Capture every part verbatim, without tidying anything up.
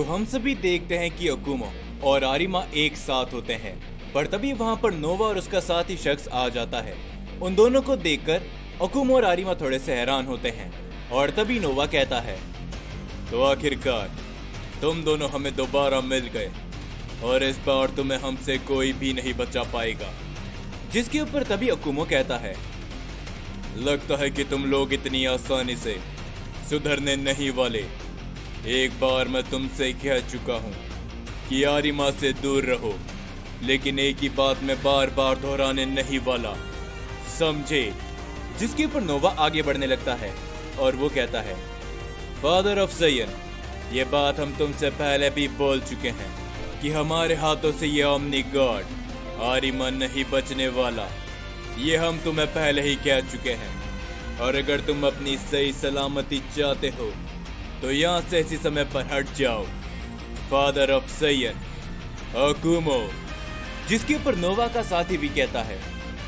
तो हम सभी देखते हैं कि अकुमो और आरिमा एक साथ होते हैं, पर तभी वहां पर नोवा और उसका साथी शख्स आ जाता है। उन दोनों को देखकर अकुमो और आरिमा थोड़े से हैरान होते हैं और तभी नोवा कहता है, तो आखिरकार तुम दोनों हमें दोबारा मिल गए और इस बार तुम्हें हमसे कोई भी नहीं बचा पाएगा। जिसके ऊपर तभी अकुमो कहता है, लगता है कि तुम लोग इतनी आसानी से सुधरने नहीं वाले। एक बार मैं तुमसे कह चुका हूँ कि आरिमा से दूर रहो, लेकिन एक ही बात मैं बार बार दोहराने नहीं वाला, समझे? जिसके ऊपर नोवा आगे बढ़ने लगता है और वो कहता है, फादर ऑफ सयन, ये बात हम तुमसे पहले भी बोल चुके हैं कि हमारे हाथों से ये ओमनी गॉड आरिमा नहीं बचने वाला। ये हम तुम्हें पहले ही कह चुके हैं, और अगर तुम अपनी सही सलामती चाहते हो तो यहाँ से इसी समय पर हट जाओ। फादर ऑफ सयन, अकुमो। जिसके ऊपर नोवा का साथी भी कहता है,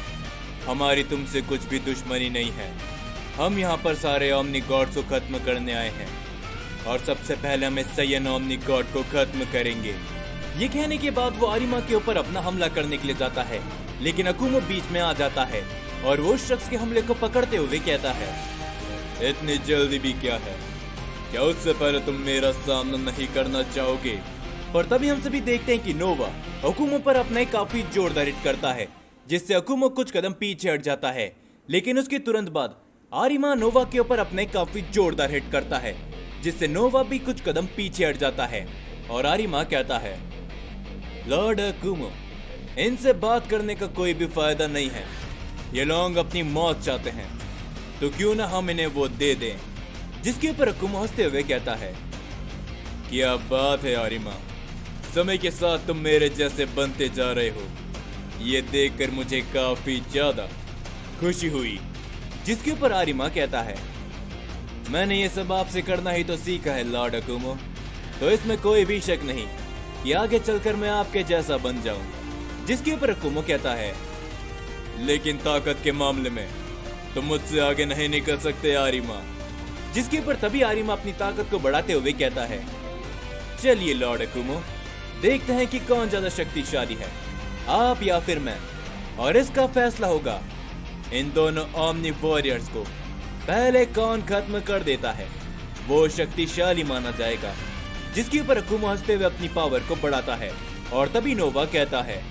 हमारी तुमसे कुछ भी दुश्मनी नहीं है, हम यहाँ पर सारे ओमनी गॉड्स को खत्म करने आए हैं और सबसे पहले हम इस सयन ओमनी गॉड को खत्म करेंगे। ये कहने के बाद वो आरिमा के ऊपर अपना हमला करने के लिए जाता है, लेकिन अकुमो बीच में आ जाता है और वो शख्स के हमले को पकड़ते हुए कहता है, इतनी जल्दी भी क्या है? क्या उससे पहले तुम मेरा सामना नहीं करना चाहोगे? पर तभी हम सभी देखते हैं कि नोवा अकुमो पर अपना एक काफी जोरदार हिट करता है, जिससे अकुमो कुछ कदम पीछे हट जाता है। लेकिन उसके तुरंत बाद आरिमा नोवा के ऊपर अपने काफी जोरदार हिट करता है, जिससे नोवा भी कुछ कदम पीछे हट जाता है। और आरिमा कहता है, लॉर्ड अकुमो, इनसे बात करने का कोई भी फायदा नहीं है। ये लोग अपनी मौत चाहते हैं, तो क्यों ना हम इन्हें वो दे दें। जिसके ऊपर अकुमो हंसते हुए कहता है, क्या बात है आरिमा, समय के साथ तुम मेरे जैसे बनते जा रहे हो। ये देखकर मुझे काफी ज्यादा खुशी हुई। जिसके ऊपर आरिमा कहता है, मैंने ये सब आपसे करना ही तो सीखा है लॉर्ड अकुमो, तो इसमें कोई भी शक नहीं कि आगे चलकर मैं आपके जैसा बन जाऊं। जिसके ऊपर अकुमो कहता है, लेकिन ताकत के मामले में तुम मुझसे आगे नहीं निकल सकते आरिमा। जिसके ऊपर तभी आरिमा अपनी ताकत को बढ़ाते हुए कहता है, चलिए लॉर्ड अकुमो, देखते हैं कि कौन ज्यादा शक्तिशाली है, आप या फिर मैं, और इसका फैसला होगा इन दोनों ओमनी वॉरियर्स को पहले कौन खत्म कर देता है, वो शक्तिशाली माना जाएगा। जिसके ऊपर अकुमो हंसते हुए अपनी पावर को बढ़ाता है और तभी नोवा कहता है,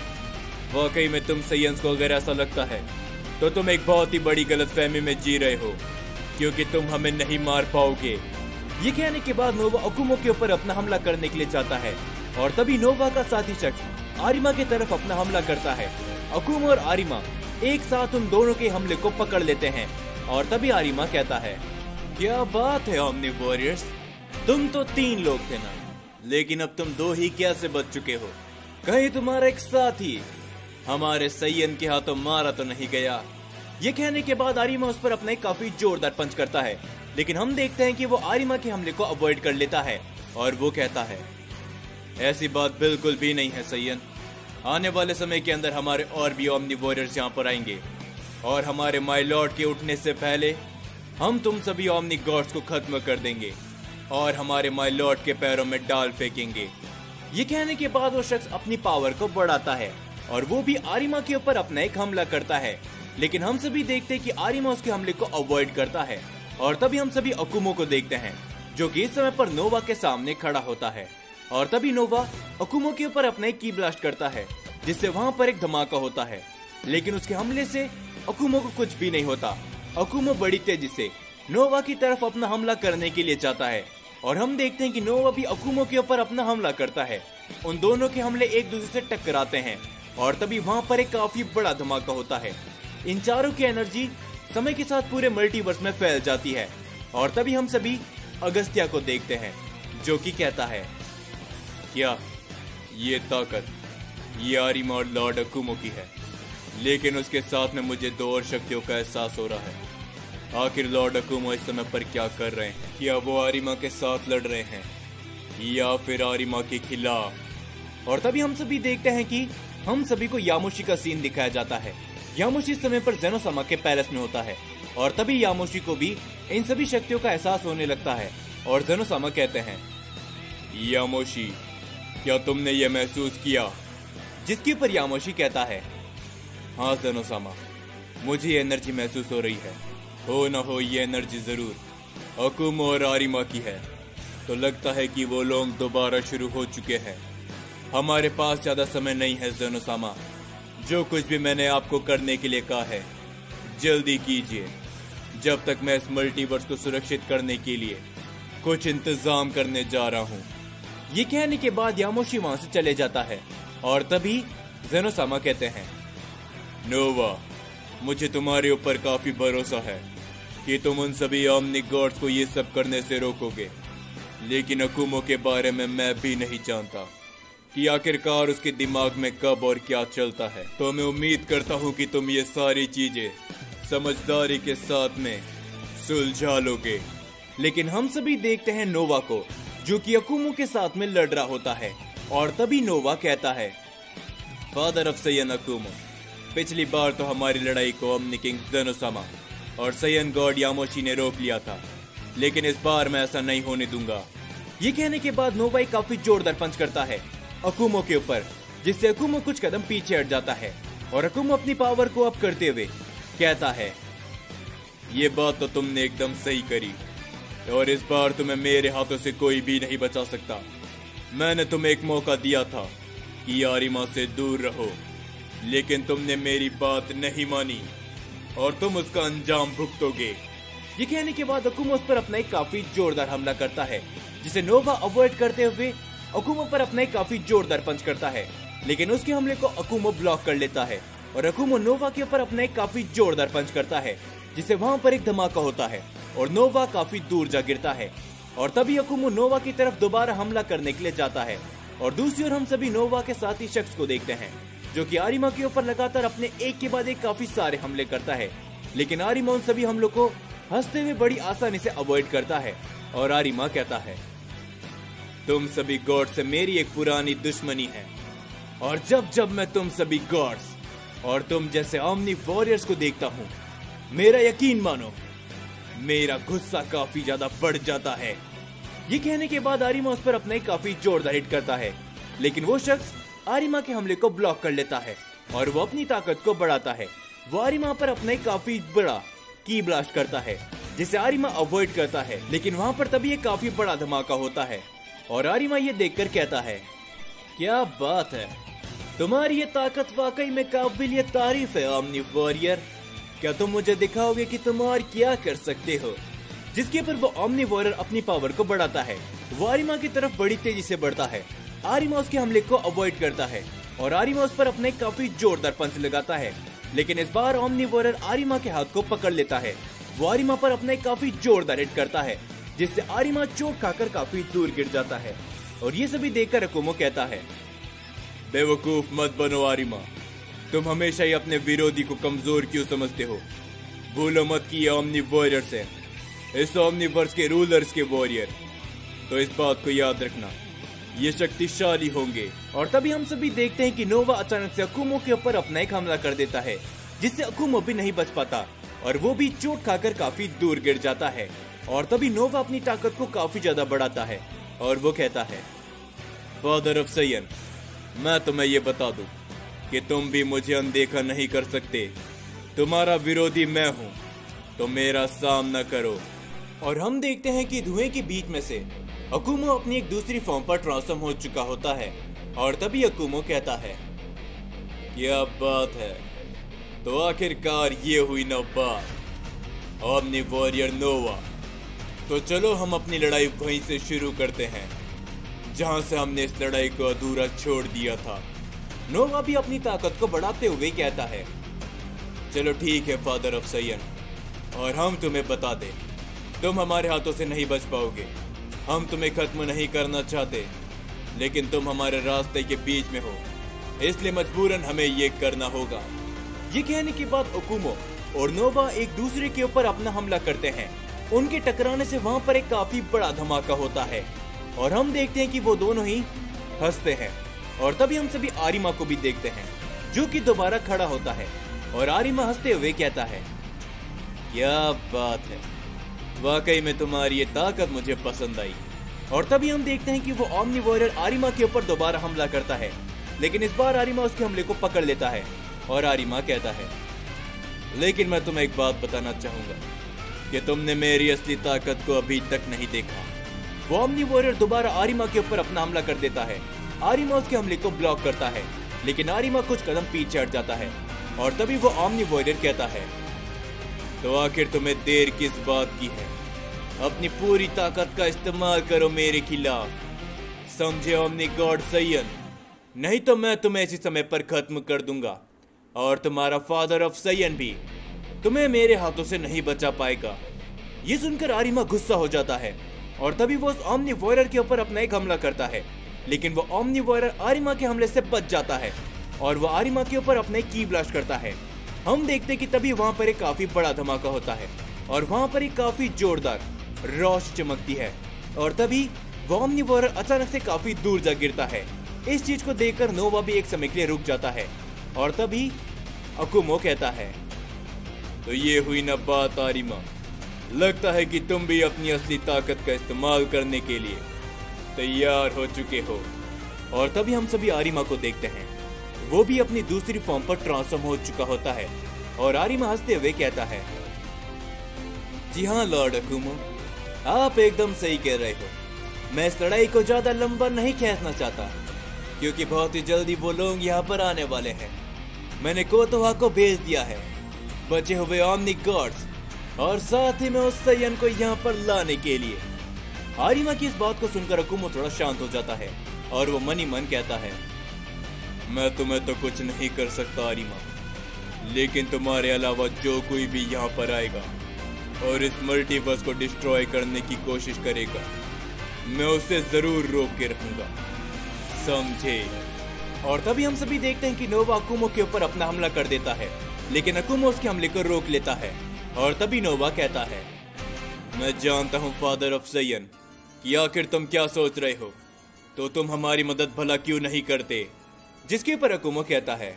वाकई में तुम सयंस को अगर ऐसा लगता है तो तुम एक बहुत ही बड़ी गलतफहमी में जी रहे हो, क्योंकि तुम हमें नहीं मार पाओगे। ये कहने के बाद नोवा अकुमो के ऊपर अपना हमला करने के लिए जाता है और तभी नोवा का साथी शख्स आरिमा की तरफ अपना हमला करता है। अकुमो और आरिमा एक साथ उन दोनों के हमले को पकड़ लेते हैं और तभी आरिमा कहता है, क्या बात है ओमनी वॉरियर्स, तुम तो तीन लोग थे ना, लेकिन अब तुम दो ही कैसे बच चुके हो? कहीं तुम्हारा एक साथी हमारे सयन के हाथों मारा तो नहीं गया? ये कहने के बाद आरिमा उस पर अपना एक काफी जोरदार पंच करता है, लेकिन हम देखते हैं कि वो आरिमा के हमले को अवॉइड कर लेता है और वो कहता है, ऐसी बात बिल्कुल भी नहीं है सयन, आने वाले समय के अंदर हमारे और भी ओमनी वॉरियर्स यहाँ पर आएंगे और हमारे माय लॉर्ड के उठने से पहले हम तुम सभी ओमनी गॉड्स को खत्म कर देंगे और हमारे माय लॉर्ड के पैरों में डाल फेंकेंगे। ये कहने के बाद वो शख्स अपनी पावर को बढ़ाता है और वो भी आरिमा के ऊपर अपना एक हमला करता है, लेकिन हम सभी देखते हैं कि आरिमा उसके हमले को अवॉइड करता है। और तभी हम सभी अकुमो को देखते हैं, जो कि इस समय पर नोवा के सामने खड़ा होता है और तभी नोवा अकुमो के ऊपर अपना एक की ब्लास्ट करता है, जिससे वहां पर एक धमाका होता है, लेकिन उसके हमले से अकुमो को कुछ भी नहीं होता। अकुमो बड़ी तेजी से नोवा की तरफ अपना हमला करने के लिए जाता है और हम देखते हैं कि नोवा भी अकुमो के ऊपर अपना हमला करता है। उन दोनों के हमले एक दूसरे से टकराते हैं और तभी वहां पर एक काफी बड़ा धमाका होता है। इन चारों की एनर्जी समय के साथ पूरे मल्टीवर्स में फैल जाती है और तभी हम सभी अगस्त्या को देखते हैं, जो कि कहता है, क्या ये ताकत ये आरिमा और लॉर्ड अकुमो की है, लेकिन उसके साथ में मुझे दो और शक्तियों का एहसास हो रहा है। आखिर लॉर्ड अकुमो इस समय पर क्या कर रहे हैं? क्या वो आरिमा के साथ लड़ रहे हैं या फिर आरिमा के खिलाफ? और तभी हम सभी देखते हैं कि हम सभी को यामुशी का सीन दिखाया जाता है। यामुशी इस समय पर जेनोसामा के पैलेस में होता है और तभी यामुशी को भी इन सभी शक्तियों का एहसास होने लगता है और जेनोसामा कहते हैं, यामोशी, क्या तुमने ये महसूस किया? जिसके ऊपर यामोशी कहता है, हाँ ज़ेनोसामा, मुझे ये एनर्जी महसूस हो रही है। हो ना हो ये एनर्जी जरूर अकुमो और आरिमा की है। तो लगता है कि वो लोग दोबारा शुरू हो चुके हैं। हमारे पास ज्यादा समय नहीं है ज़ेनोसामा। जो कुछ भी मैंने आपको करने के लिए कहा है जल्दी कीजिए, जब तक मैं इस मल्टीवर्स को सुरक्षित करने के लिए कुछ इंतजाम करने जा रहा हूँ। ये कहने के बाद यामोशी वहां से चले जाता है और तभी ज़ेनोसामा कहते हैं, नोवा, मुझे तुम्हारे ऊपर काफी भरोसा है कि तुम उन सभी ओमनिक गॉड्स को ये सब करने से रोकोगे, लेकिन अकुमो के बारे में मैं भी नहीं जानता कि आखिरकार उसके दिमाग में कब और क्या चलता है। तो मैं उम्मीद करता हूँ कि तुम ये सारी चीजें समझदारी के साथ में सुलझा लोगे। लेकिन हम सभी देखते हैं नोवा को, जो कि अकुमो के साथ में लड़ रहा होता है। और तभी नोवा कहता है, फादर ऑफ सैयन अकुमो, पिछली बार तो हमारी लड़ाई को ओमनी किंग ज़ेनोसामा और सैयन गॉड यामोशी ने रोक लिया था, लेकिन इस बार मैं ऐसा नहीं होने दूंगा। ये कहने के बाद नोवा काफी जोरदार पंच करता है अकुमो के ऊपर, जिससे अकुमो कुछ कदम पीछे हट जाता है और अकुमो अपनी पावर को अप करते हुए कहता है, ये बात तो तुमने एकदम सही करी और इस बार तुम्हें मेरे हाथों से कोई भी नहीं बचा सकता। मैंने तुम्हें एक मौका दिया था कि आरिमा से दूर रहो, लेकिन तुमने मेरी बात नहीं मानी और तुम उसका अंजाम भुगतोगे। ये कहने के बाद अकुमो उस पर अपना एक काफी जोरदार हमला करता है, जिसे नोवा अवॉइड करते हुए अकुमो पर अपना एक काफी जोरदार पंच करता है, लेकिन उसके हमले को अकुमो ब्लॉक कर लेता है और अकुमो नोवा के ऊपर अपना एक काफी जोरदार पंच करता है, जिससे वहां पर एक धमाका होता है और नोवा काफी दूर जा गिरता है। और तभी अकुमो नोवा की तरफ दोबारा हमला करने के लिए जाता है और दूसरी ओर हम सभी नोवा के साथी शख्स को देखते हैं, जो कि आरिमा के ऊपर लगातार अपने एक के बाद एक काफी सारे हमले करता है, लेकिन आरिमा उन सभी हमलों को हंसते हुए बड़ी आसानी से अवॉइड करता है। और आरिमा कहता है, तुम सभी गॉड से मेरी एक पुरानी दुश्मनी है और जब जब मैं तुम सभी गॉड्स और तुम जैसे ओमनी वॉरियर्स को देखता हूँ, मेरा यकीन मानो मेरा गुस्सा काफी ज्यादा बढ़ जाता है। ये कहने के बाद आरिमा उस पर अपना एक काफी जोरदार हिट करता है, लेकिन वो शख्स आरिमा के हमले को ब्लॉक कर लेता है और वो अपनी ताकत को बढ़ाता है। वो आरिमा पर अपना एक काफी बड़ा की ब्लास्ट करता है, जिसे आरिमा अवॉइड करता है, लेकिन वहां पर तभी एक काफी बड़ा धमाका होता है और आरिमा ये देखकर कहता है, क्या बात है, तुम्हारी ये ताकत वाकई में काबिलियत तारीफ है ओमनी वॉरियर। क्या तुम मुझे दिखाओगे कि तुम और क्या कर सकते हो? जिसके पर वो ओमनी वॉरियर अपनी पावर को बढ़ाता है। वो आरिमा की तरफ बड़ी तेजी से बढ़ता है। आरिमा उसके हमले को अवॉइड करता है और आरिमा उस पर अपने काफी जोरदार पंच लगाता है, लेकिन इस बार ओमनी वॉरियर आरिमा के हाथ को पकड़ लेता है। वो आरिमा पर अपने काफी जोरदार हिट करता है, जिससे आरिमा चोट खाकर काफी दूर गिर जाता है। और ये सभी देखकर अकुमो कहता है, बेवकूफ मत बनो आरिमा, तुम हमेशा ही अपने विरोधी को कमजोर क्यों समझते हो? भूलो मत कि ये ओमनी वॉरियर्स है, इस ओमनीवर्स के रूलर्स के वॉरियर। तो इस बात को याद रखना, ये शक्तिशाली होंगे। और तभी हम सभी देखते हैं कि नोवा अचानक से अकुमो के ऊपर अपना एक हमला कर देता है, जिससे अकुमो भी नहीं बच पाता और वो भी चोट खाकर काफी दूर गिर जाता है। और तभी नोवा अपनी ताकत को काफी ज्यादा बढ़ाता है और वो कहता है, फादर ऑफ सैयन, मैं तुम्हें ये बता दूं कि तुम भी मुझे अनदेखा नहीं कर सकते। तुम्हारा विरोधी मैं हूँ, तो मेरा सामना करो। और हम देखते हैं कि धुएं के बीच में से अकुमो अपनी एक दूसरी फॉर्म पर ट्रांसफॉर्म हो चुका होता है। और तभी अकुमो कहता है, क्या बात है, तो आखिरकार ये हुई ना बात, ओमनी वॉरियर नोवा। तो चलो हम अपनी लड़ाई वहीं से शुरू करते हैं जहां से हमने इस लड़ाई को अधूरा छोड़ दिया था। नोवा भी अपनी ताकत को बढ़ाते हुए कहता है, चलो ठीक है फादर ऑफ सैयन, और हम तुम्हें बता दें, तुम हमारे हाथों से नहीं बच पाओगे। हम तुम्हें खत्म नहीं करना चाहते, लेकिन तुम हमारे रास्ते के बीच में हो, इसलिए मजबूरन हमें ये करना होगा। ये कहने के बाद अकुमो और नोवा एक दूसरे के ऊपर अपना हमला करते हैं। उनके टकराने से वहां पर एक काफी बड़ा धमाका होता है और हम देखते हैं कि वो दोनों ही हंसते हैं। और तभी हम सभी आरिमा को भी देखते हैं, जो कि दोबारा खड़ा होता है और आरिमा हंसते हुए कहता है, क्या बात है, वाकई में तुम्हारी ये ताकत मुझे पसंद आई। और तभी हम देखते हैं कि वो ओमनी वॉरियर आरिमा के ऊपर दोबारा हमला करता है, लेकिन इस बार आरिमा उसके हमले को पकड़ लेता है और आरिमा कहता है, लेकिन मैं तुम्हें एक बात बताना चाहूंगा कि तुमने मेरी असली ताकत को अभी तक नहीं देखा। वो ओमनी वॉरियर दोबारा आरिमा के ऊपर अपना हमला कर देता है। आरिमा उसके हमले को ब्लॉक करता है, लेकिन आरिमा कुछ कदम पीछे हट जाता है और तभी वो ओमनी वॉरियर कहता है, तो आखिर तुम्हें देर किस बात की है? अपनी पूरी ताकत का इस्तेमाल करो मेरे खिलाफ, समझे ओमनी गॉड सैयन? नहीं तो मैं तुम्हें इसी समय पर खत्म कर दूंगा और तुम्हारा फादर ऑफ सैयन भी तुम्हें मेरे हाथों से नहीं बचा पाएगा। ये सुनकर आरिमा गुस्सा हो जाता है और तभी वो उस ओमनी वॉरियर के ऊपर अपना एक हमला करता है, लेकिन वो ओमनी वॉरियर आरिमा के हमले से बच जाता है और वो आरिमा के ऊपर अपने की ब्लास्ट करता है। हम देखते कि तभी वहां पर एक काफी बड़ा धमाका होता है और वहां पर एक काफी जोरदार रोशनी चमकती है और तभी वो ओमनी वॉरियर अचानक से काफी दूर जा गिरता है। इस चीज को देखकर नोवा भी एक समय के लिए रुक जाता है और तभी अकुमो कहता है, तो ये हुई ना बात आरिमा, लगता है कि तुम भी अपनी असली ताकत का इस्तेमाल करने के लिए तैयार हो चुके हो। और तभी हम सभी आरिमा को देखते हैं, वो भी अपनी दूसरी फॉर्म पर ट्रांसफॉर्म हो चुका होता है और आरिमा हंसते हुए कहता है, जी हाँ लॉर्ड अकुमो, आप एकदम सही कह रहे हो। मैं इस लड़ाई को ज्यादा लंबा नहीं खींचना चाहता क्योंकि बहुत ही जल्दी वो लोग यहाँ पर आने वाले हैं। मैंने कोतोहा को भेज दिया है बचे हुए ओमनी गॉड्स और साथ ही में उस सैयन को यहाँ पर लाने के लिए। आरिमा की इस बात को सुनकर अकुमो थोड़ा शांत हो जाता है और वो मन ही मन कहता है, मैं तुम्हें तो कुछ नहीं कर सकता आरिमा, लेकिन तुम्हारे अलावा जो कोई भी यहाँ पर आएगा और इस मल्टीवर्स को डिस्ट्रॉय करने की कोशिश करेगा, मैं उसे जरूर रोक के रहूंगा, समझे? और तभी हम सभी देखते हैं कि नोवा अकुमो के ऊपर अपना हमला कर देता है, लेकिन अकुमो उसके हमले को रोक लेता है और तभी नोवा कहता है, मैं जानता हूँ फादर ऑफ सैयन कि आखिर तुम क्या सोच रहे हो, तो तुम हमारी मदद भला क्यों नहीं करते? जिसके ऊपर अकुमो कहता है,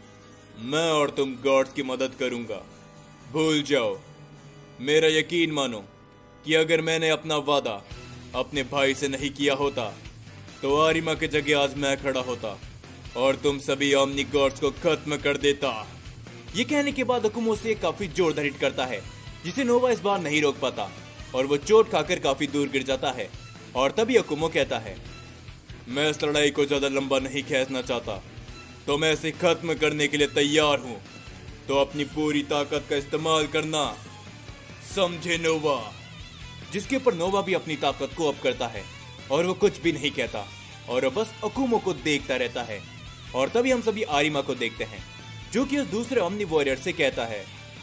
मैं और तुम गॉड्स की मदद करूंगा, भूल जाओ। मेरा यकीन मानो कि अगर मैंने अपना वादा अपने भाई से नहीं किया होता तो आरिमा की जगह आज मैं खड़ा होता और तुम सभी ओमनी गॉड्स को खत्म कर देता। ये कहने के बाद अकुमो से काफी जोरदार हिट करता है जिसे नोवा इस बार नहीं रोक पाता और वो चोट खाकर काफी दूर गिर जाता है। और तभी अकुमो कहता है, मैं इस लड़ाई को ज्यादा लंबा नहीं खींचना चाहता, तो मैं इसे खत्म करने के लिए तैयार हूँ, तो अपनी पूरी ताकत का इस्तेमाल करना, समझे नोवा? जिसके ऊपर नोवा भी अपनी ताकत को अप करता है और वो कुछ भी नहीं कहता और वो बस अकुमो को देखता रहता है। और तभी हम सभी आरिमा को देखते हैं जो कि उस दूसरे ओमनी वॉरियर से कहता है,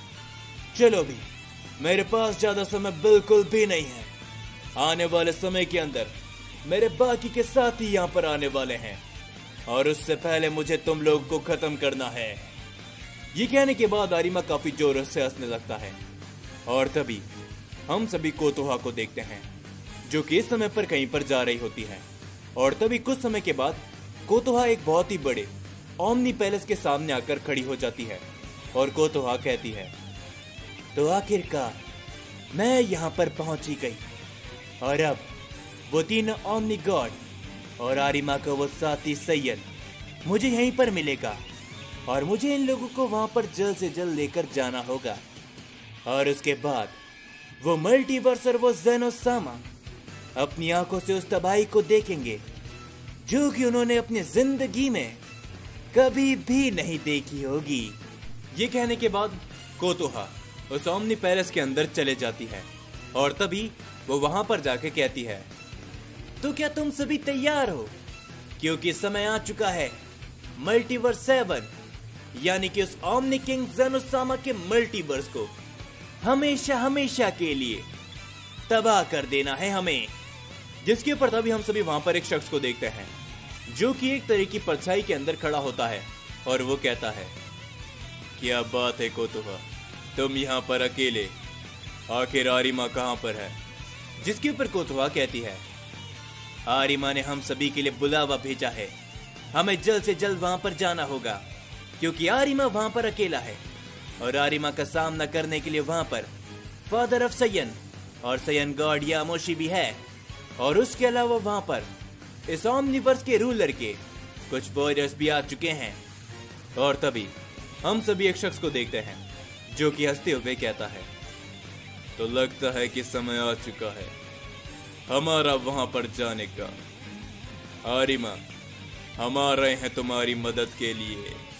चलो भी, मेरे पास ज्यादा समय बिल्कुल भी नहीं है, आने वाले समय के अंदर मेरे बाकी के साथी यहाँ पर आने वाले हैं और उससे पहले मुझे तुम लोग को खत्म करना है। ये कहने के बाद आरिमा काफी जोर से हंसने लगता है और तभी हम सभी कोतोहा को देखते हैं जो कि इस समय पर कहीं पर जा रही होती है। और तभी कुछ समय के बाद कोतोहा एक बहुत ही बड़े ओमनी पैलेस के सामने आकर खड़ी हो जाती है और कोतोहा कहती है, तो आखिरकार मैं यहाँ पर पहुंची गई और अब वो तीनों ओमनी गॉड और आरिमा का वो साथी सैयन मुझे यहीं पर मिलेगा और मुझे इन लोगों को वहां पर जल्द से जल्द लेकर जाना होगा और उसके बाद वो मल्टीवर्स और वो ज़ेनोसामा अपनी आंखों से उस तबाही को देखेंगे जो कि उन्होंने अपनी जिंदगी में कभी भी नहीं देखी होगी। ये कहने के बाद कोतोहा उस ओमनी पैलेस के अंदर चले जाती है और तभी वो वहां पर जाके कहती है, तो क्या तुम सभी तैयार हो? क्योंकि समय आ चुका है मल्टीवर्स सेवन यानी कि उस ओमनी किंग ज़ेनोसामा के मल्टीवर्स को हमेशा हमेशा के लिए तबाह कर देना है हमें। जिसके ऊपर तभी हम सभी वहां पर एक शख्स को देखते हैं जो कि एक तरह की परछाई के अंदर खड़ा होता है और वो कहता है, क्या बात है कोतोहा, तुम यहाँ पर अकेले, आखिर आरिमा कहाँ पर है? जिसके ऊपर कोतोहा कहती है, आरिमा ने हम सभी के लिए बुलावा भेजा है, हमें जल्द से जल्द वहां पर जाना होगा क्योंकि आरिमा वहां पर अकेला है और आरिमा का सामना करने के लिए वहां पर फादर ऑफ सैयन और सैयन गॉड यामोशी भी है। और उसके अलावा वहां पर इस ओमनिवर्स के रूलर के कुछ वॉरियर्स भी आ चुके हैं। और तभी हम सभी एक शख्स को देखते हैं जो कि हंसते हुए कहता है, तो लगता है कि समय आ चुका है हमारा वहां पर जाने का। आरिमा, हम आ रहे हैं तुम्हारी मदद के लिए।